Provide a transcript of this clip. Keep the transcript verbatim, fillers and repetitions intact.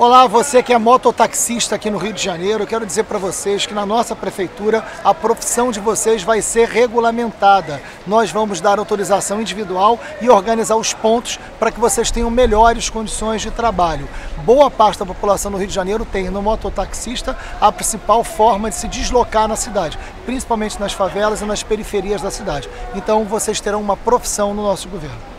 Olá, você que é mototaxista aqui no Rio de Janeiro, eu quero dizer para vocês que na nossa prefeitura a profissão de vocês vai ser regulamentada. Nós vamos dar autorização individual e organizar os pontos para que vocês tenham melhores condições de trabalho. Boa parte da população do Rio de Janeiro tem no mototaxista a principal forma de se deslocar na cidade, principalmente nas favelas e nas periferias da cidade. Então vocês terão uma profissão no nosso governo.